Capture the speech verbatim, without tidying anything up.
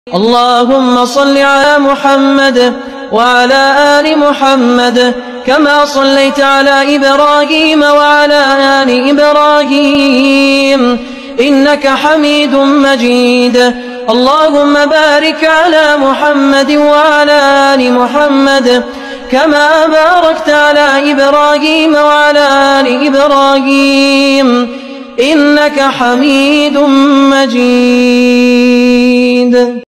اللهم صل على محمد وعلى آل محمد كما صليت على إبراهيم وعلى آل إبراهيم إنك حميد مجيد. اللهم بارك على محمد وعلى آل محمد كما باركت على إبراهيم وعلى آل إبراهيم إنك حميد مجيد.